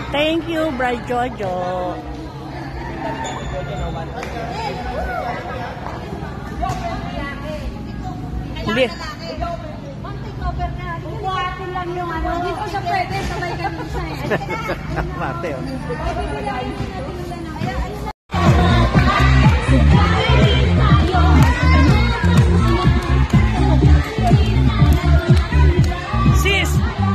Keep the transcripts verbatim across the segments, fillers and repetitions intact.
Thank you, Brad Jojo. Hindi. Buhatin lang yung ano. Hindi ko siya pwede. Sabay ganun siya eh. Mate, oh. Sis!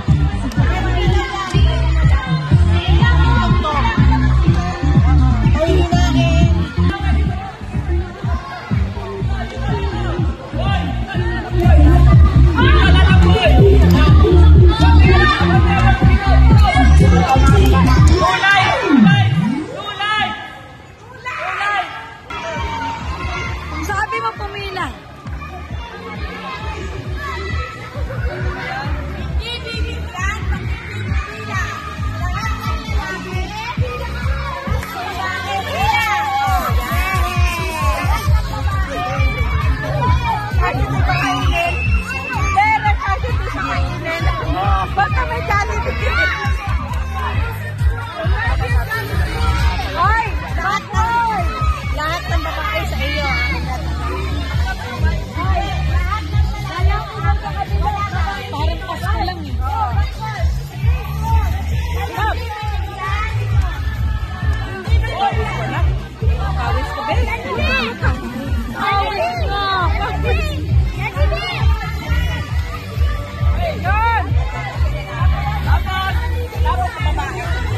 Sabi mo pumila. Basta may Jollibee. Hoy! Lahat hoy! Lahat ng babae sa iyo. Hoy! Lahat ng babae sa kabila. Parang pasko lang eh. Stop! Pawis ko na? Pawis ko ba? Pawis ko! Yun! Dapat! Dapat sa babae.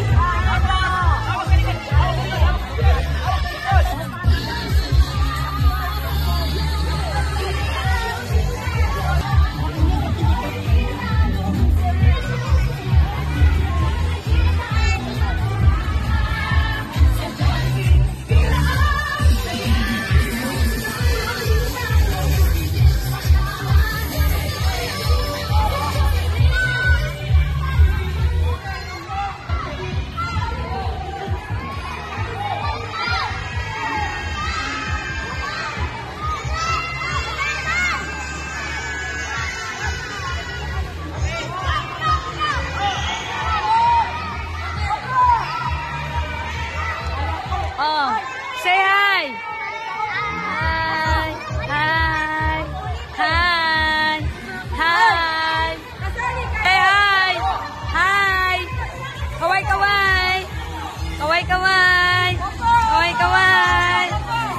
Oh, say hi. Hi. Hi. Hi. Hi. Say hi. Hi. Kaway kaway. Kaway kaway. Kaway kaway.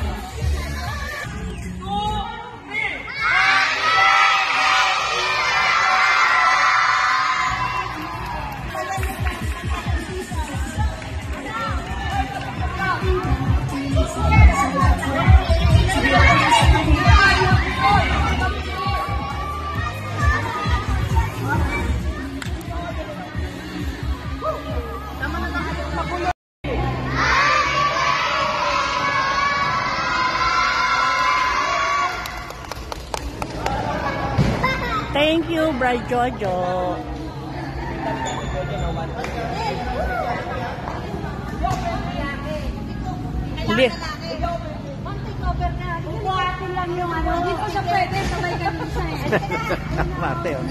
Thank you, Brad Jojo. Hindi. Buhatin lang yung ano. Hindi ko siya pwede. Sabay ganun siya eh. Mate, oh.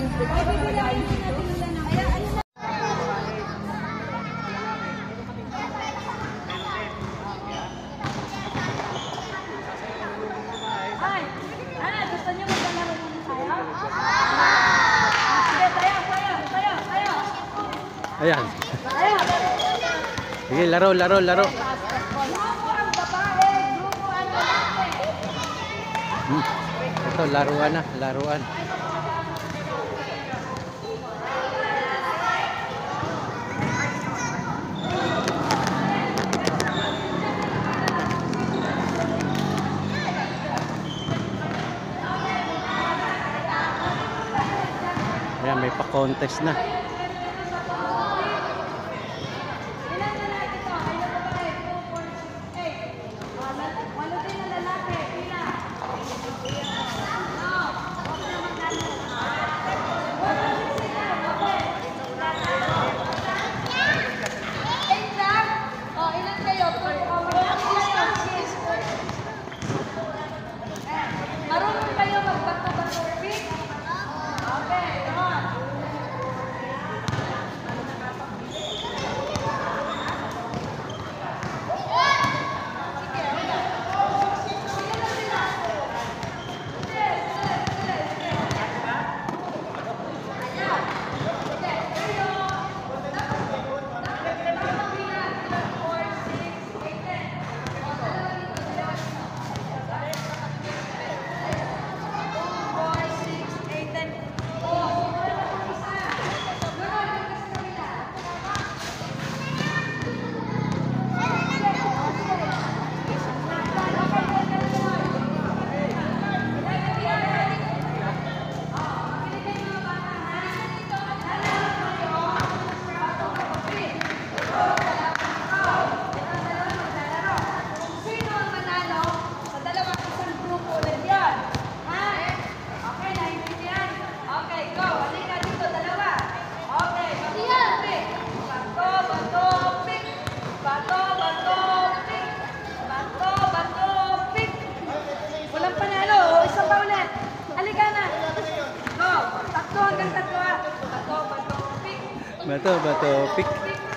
Ay! Ano? Gusto niyo maglalaro muna tayo? Sige, tayo, tayo, tayo, tayo. Ayan. Tayo. Sige, laro, laro, laro. Grupo ang babae, grupo ang lalaki. Hmm. Ito, laruan na, laruan. Ayan, may pa-contest na. Marunong kayo magbato-bato? Okay, come on. Bato, bato, pick.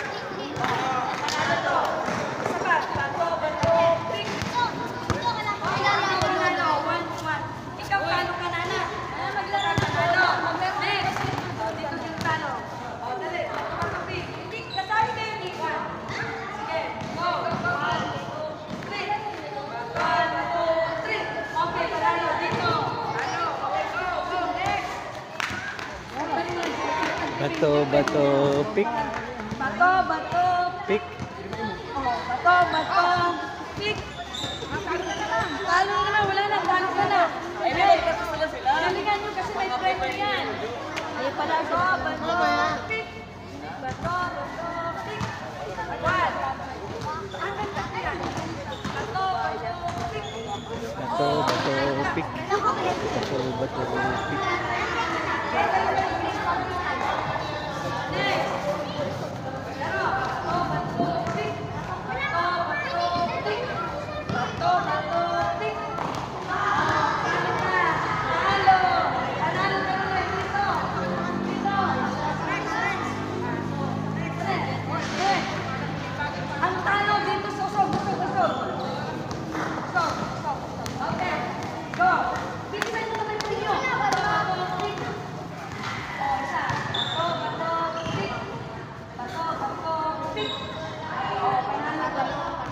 Ikaw, talo ka na na. Maglaro ka talo. Next. Dito yung talo. O, dali. Pick. Pick. Kasali kayo, Nika. Sige. Go. One, two, three. One, two, three. Okay, talo. Dito. Talo. Okay, go. Go. Next. Bato, bato, pick. Bato, bato. Pick. Oh, bato, bato. Pick. Talo ka na, wala na, talo ka na. Ay, nalikan nyo kasi may pressure yan. Ay, pala, bato, bato, pick. Bato, bato, pick. One. Ang ganda ko yan. Bato, bato, pick. Bato, bato, pick. Bato, bato, pick. Next. Laro. Bato, bato, pick. Bato, bato, pick. Bato, bato, pick. Talo ka. Talo. Panalo ka na dito. Dito. Next. Ang talo dito, susog, susog, susog. Susog, susog, susog. Okay. Go. Bilisan mo naman po yun. Bato, bato, pick. O, isa. Bato, bato, pick. Bato, bato, pick. O, panalo ka.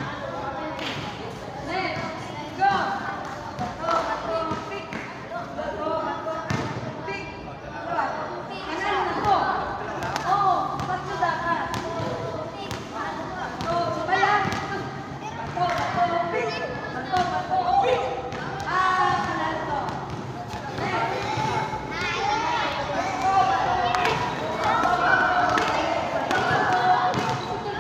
Next. Go. Bato, bato, pick. Bato, bato, pick. Go. Panalo na to. Oo, tatlo dapat. Bato, sabaya. Bato, bato, pick. Bato, bato, pick. Ah, panalo to. Next. Bato, bato, pick. Bato, bato, pick. Bato, bato, pick.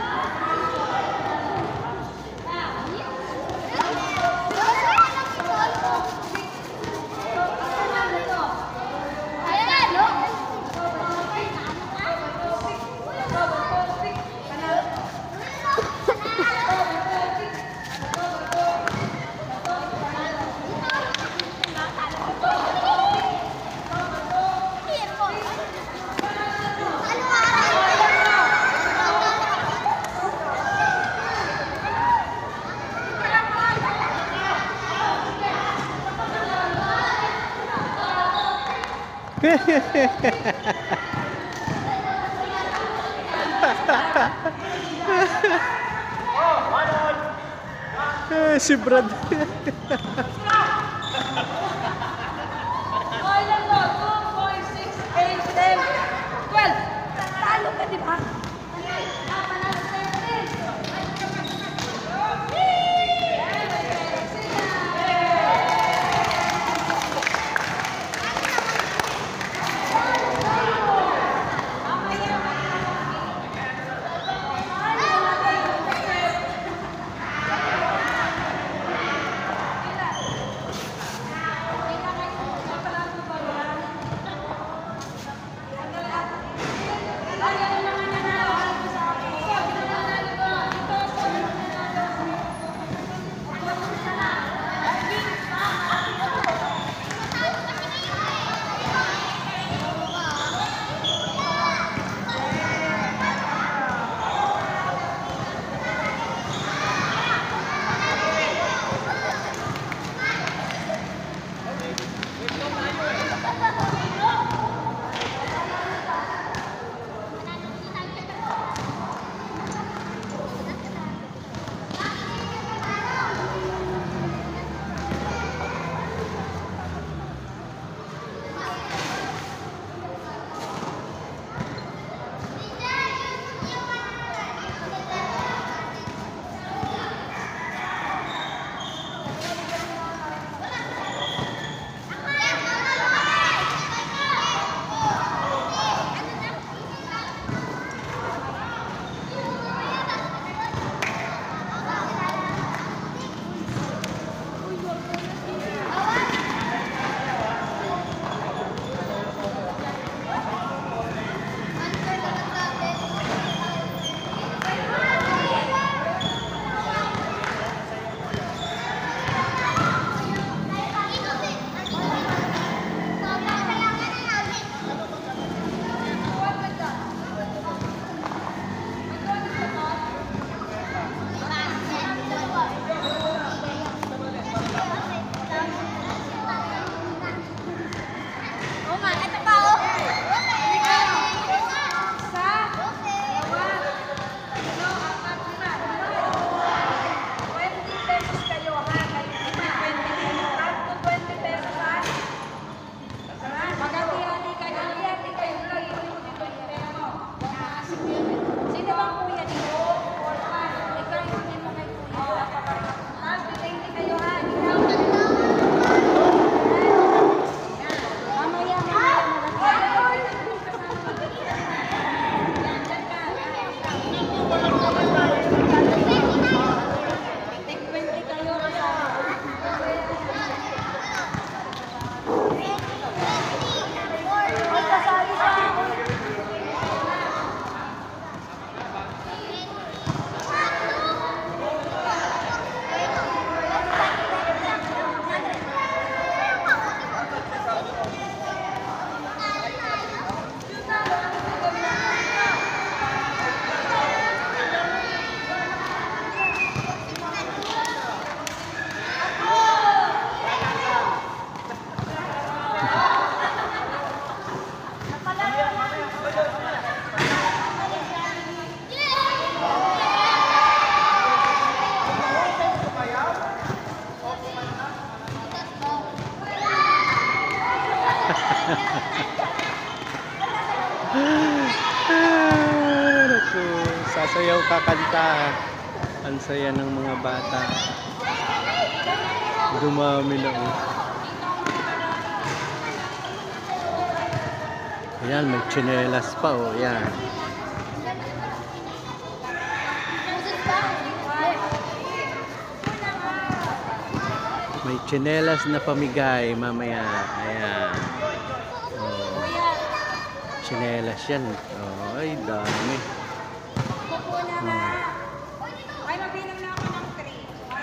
Eh, si Brad. Okay lang to. two, four, six, eight, ten, twelve. Talo ka, di ba? Ah, panalo tayo din. sayaw kakanta. Ang saya ng mga bata. Dumami na oh. Ayan, may tsinelas pa oh. Ayan. May tsinelas na pamigay mamaya. Ayan. Oh. Tsinelas yan. Oh, ay, dami. Hmm. Ay, mabilang na ako ng three.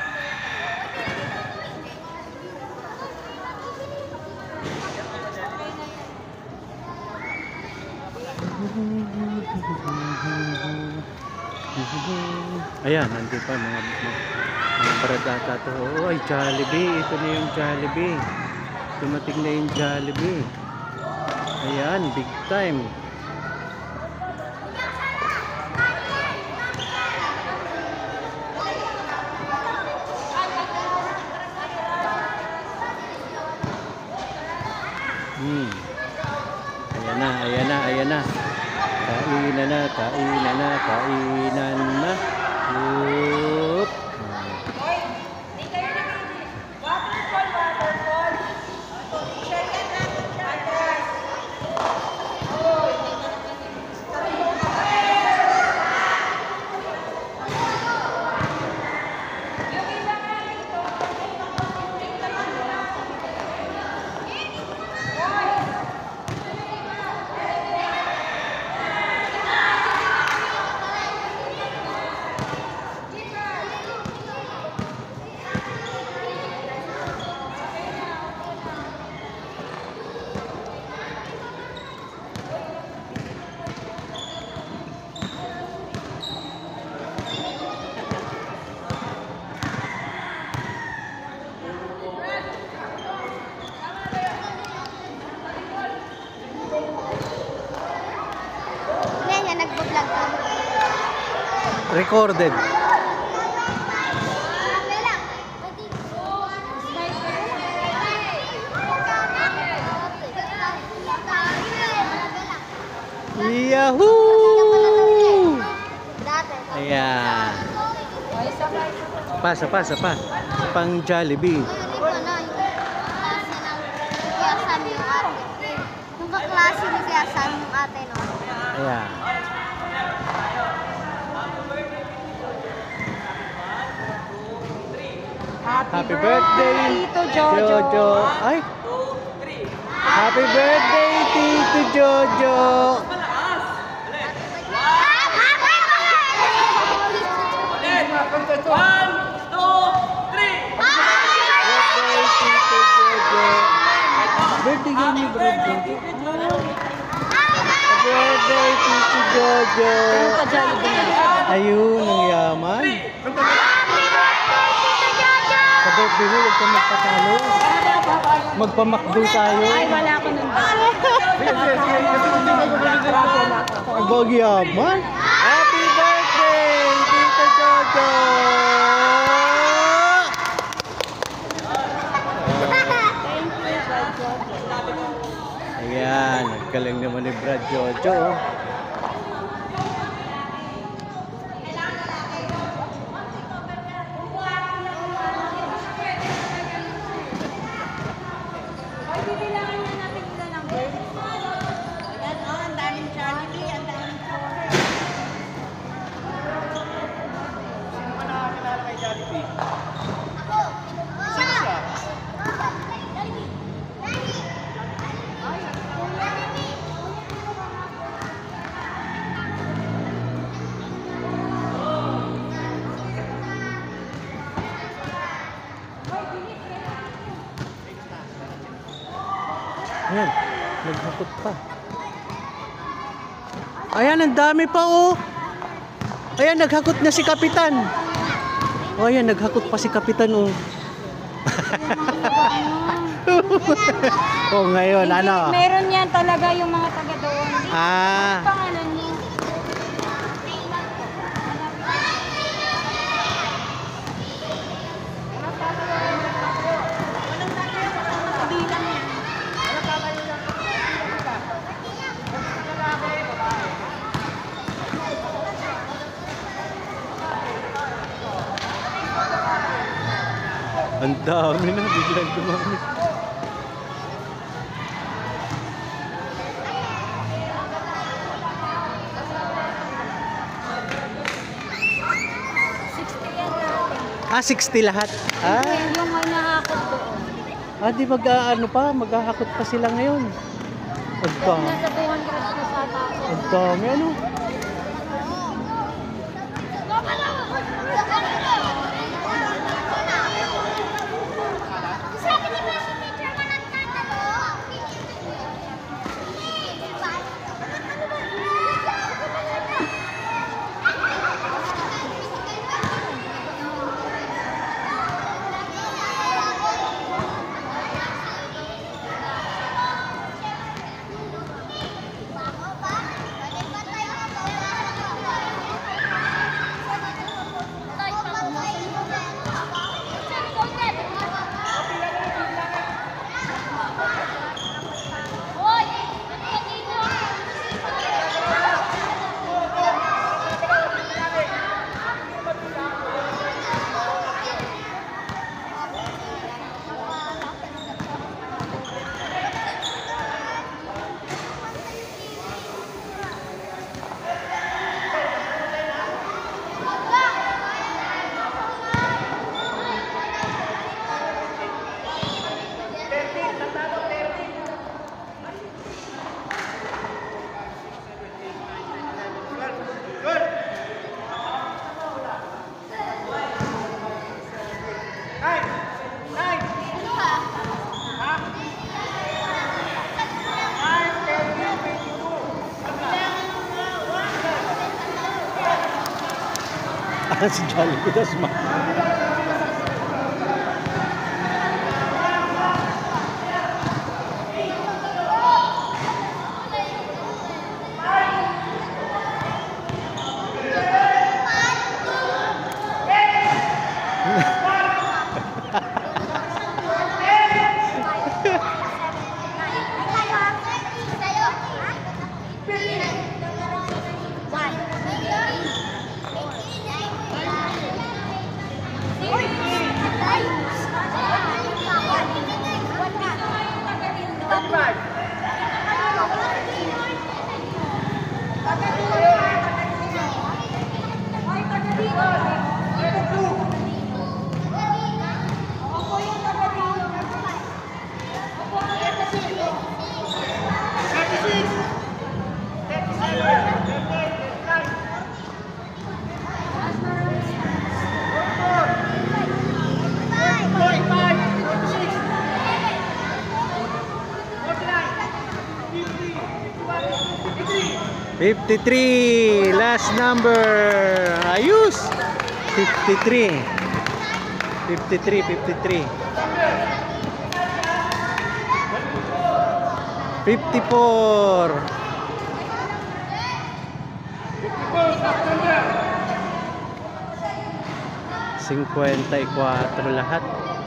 Ayan, nandun pa mga, mga, mga baradata to. Oh, ay, Jollibee. Ito na yung Jollibee. Dumating na yung Jollibee. Ayan, big time. Hmm. Ayan na, ayan na, ayan na. Kainan na, kainan na, kainan na. Oop. Hoy, di kayo nag-iinit. Waterfall, waterfall. Share yan natin dyan, guys. Hoy. Yung iba nga rito, Yan, nagbo-vlog ka. Recorded. Yahoo! Ayan. Pasa, pasa, pa. Pang Jollibee. Yung kaklase ni Kuya Sam yung ate, no? Ayan. Happy birthday, Tito Jojo. Jojo. Ay. Happy birthday, Tito Jojo. Birthday, Tito Jojo. Birthday yan ni birthday. Happy birthday, Tito Jojo. Ayun, ang yaman. Sa birthday mo, huwag ka magpatalo. Magpamakdo tayo. Ay, wala ko nun. Ang bagyaman. Happy birthday, Tito Jojo! Ayan, nagkaling naman ni Brad Jojo. oh. Ay, bibilangan na natin ilan ang birds. Ayan, oh, ang daming Jollibee, ang daming corn. Ayan, naghakot pa. Ayan, ang dami pa oh. Ayan, naghakot na si Kapitan. Oh, ayan, naghakot pa si Kapitan oh. Oh, ngayon, Hindi, ano? meron yan talaga yung mga taga doon. Ah. Ano pangalan niya? Ang dami na, biglang dumami. sixty yan natin. Ah, sixty lahat. Ah, Yung mga nakakot doon. ah di mag ano pa, maghahakot pa sila ngayon. Ang dami. Nasa two hundred na sa tapo. Ang dami, ano? Ah, si Jollibee, das ma. fifty-three, last number. Ayos. fifty-three. fifty-three, fifty-three. fifty-four. fifty-four lahat.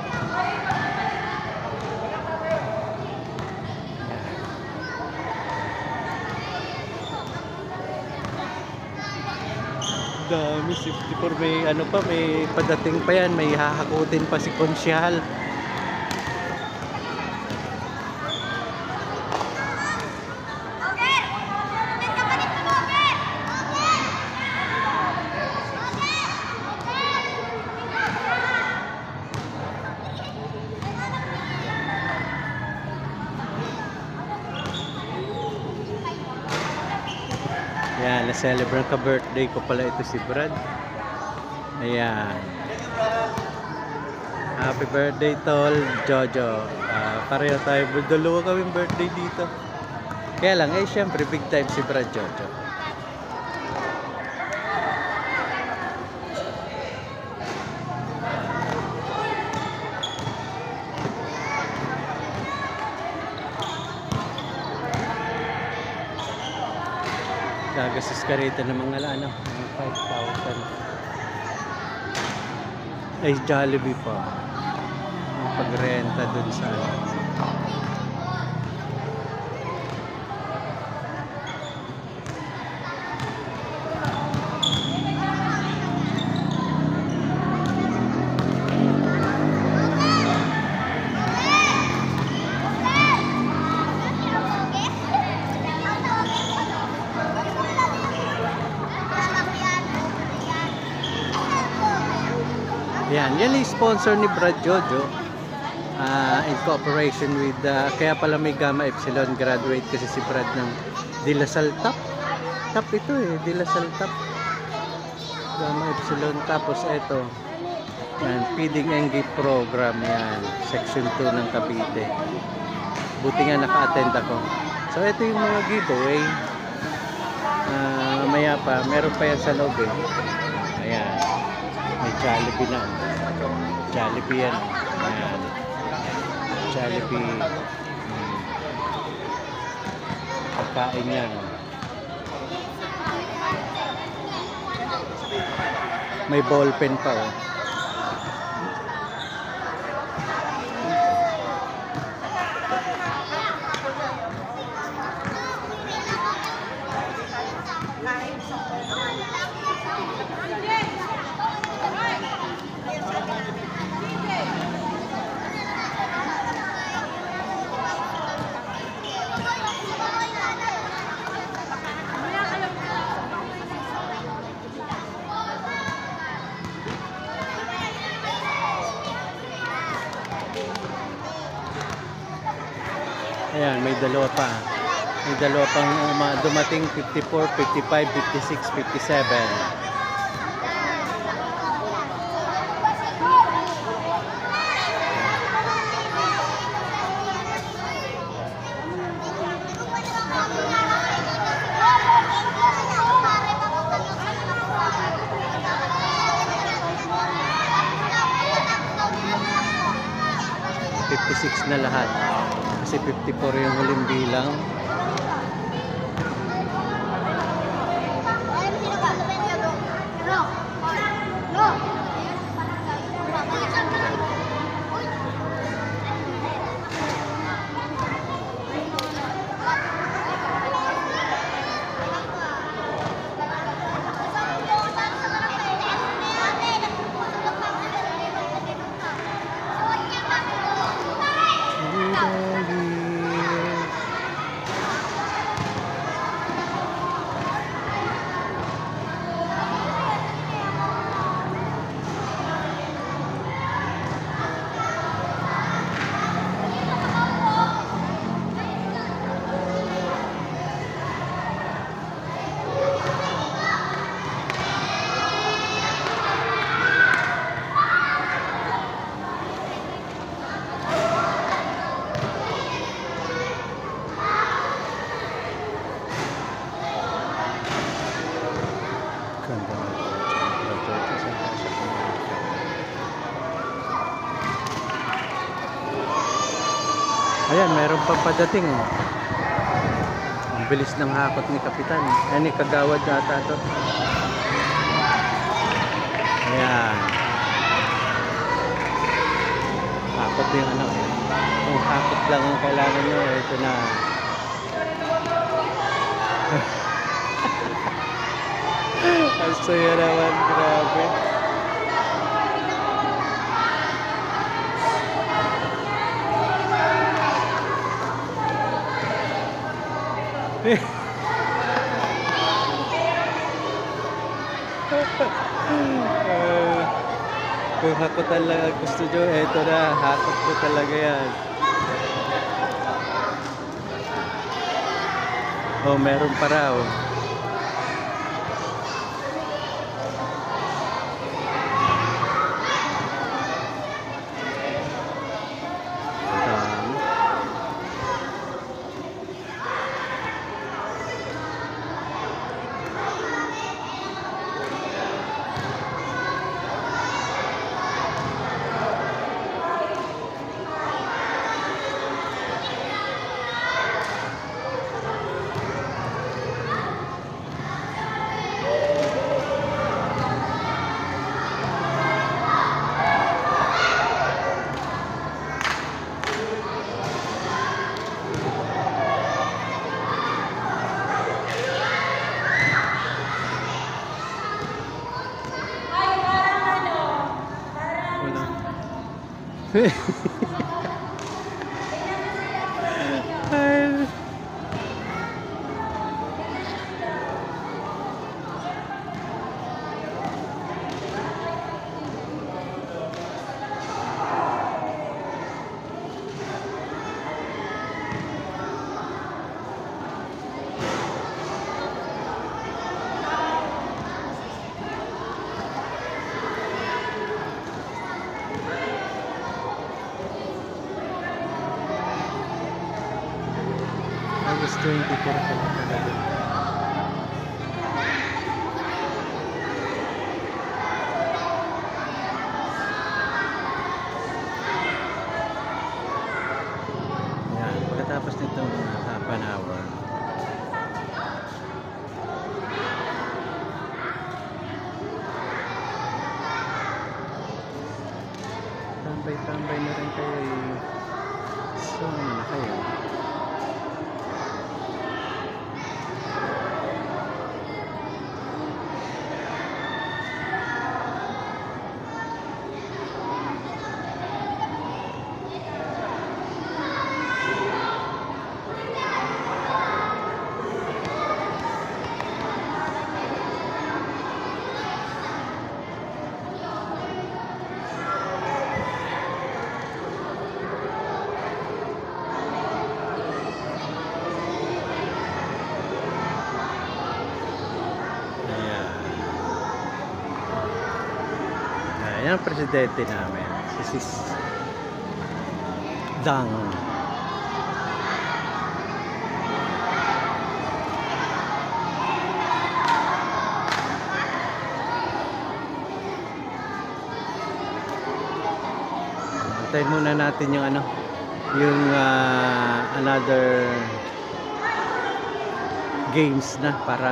Dami, fifty-four. May ano pa, may padating pa yan, may hahakutin pa si Konsyahal. Yan, na-celebrate ka birthday ko pala ito si Brad. Ayan. Happy birthday tol, Jojo. Uh, pareho tayo, dalawa kaming birthday dito. Kaya lang, eh syempre big time si Brad Jojo. Gagastos ka rito ng mga ano, mga five thousand. Ay, Jollibee pa. Ang pagrenta dun sa ano. Yan, yan yung sponsor ni Brad Jojo. Ah, in cooperation with, ah, kaya pala may Gamma Epsilon, graduate kasi si Brad ng De La Salle Top. Top ito eh, De La Salle Top. Gamma Epsilon, tapos ito. Yan, Feeding Engage Program yan, Section two ng Cavite. Buti nga naka-attend ako. So ito yung mga giveaway. Ah, mamaya pa, meron pa yan sa loob eh. Ayan. May Jollibee na. Jollibee yan. Ayan. Jollibee. Hmm. Pagkain yan. May ball pen pa oh. Ayan, may dalawa pa. May dalawa pang uma- dumating fifty-four, fifty-five, fifty-six, fifty-seven. fifty-six na lahat. Kasi fifty-four yung huling bilang. Ayan, meron pang padating oh. Ang bilis ng hakot ni Kapitan. Ayan, ni Kagawad ata to. Ayan. Hakot yung ano. Kung hakot lang ang kailangan nyo, ito na. Ang saya naman, grabe. uh, kung hakot talaga gusto nyo, eto na, hakot ko talaga yan. Oh, meron pa raw. Ay. twenty-four pala talaga. Yan, pagkatapos nitong half an hour, tambay-tambay na rin kayo eh. So, ano na kayo? Ayan ang presidente namin, si Sis Dang. Antayin muna natin yung ano, yung uh, another games na para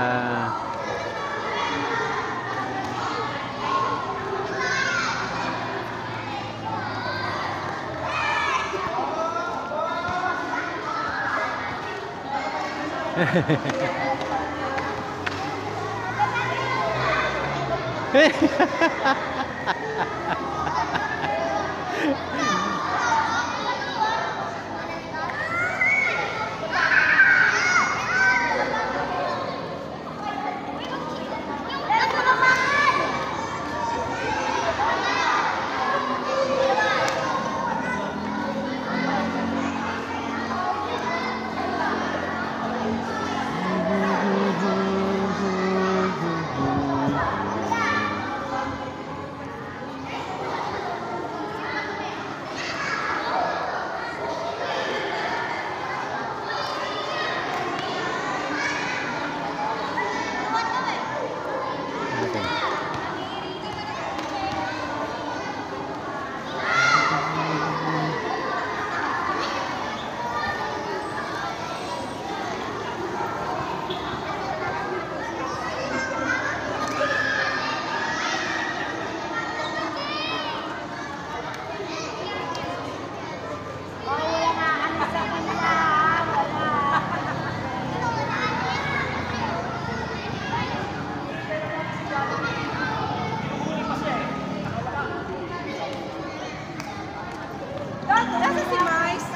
Nasa si Mais?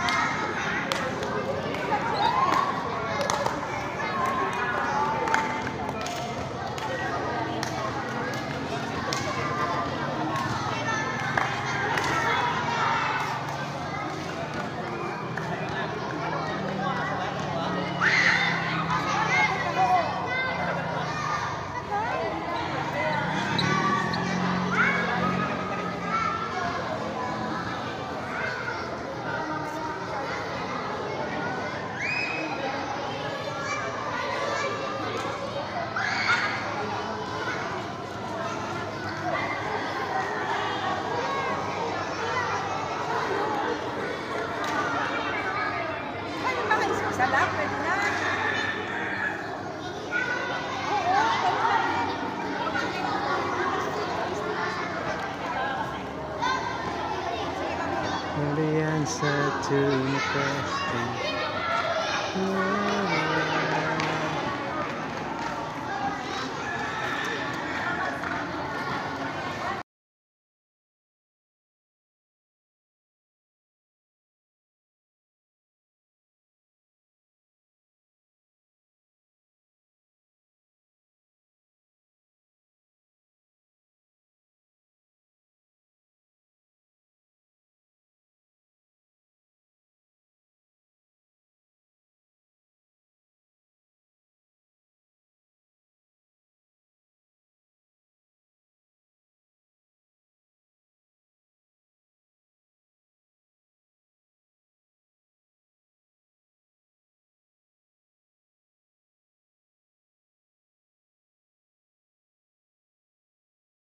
Ano mga isa lang? Pwede na. Alianza to the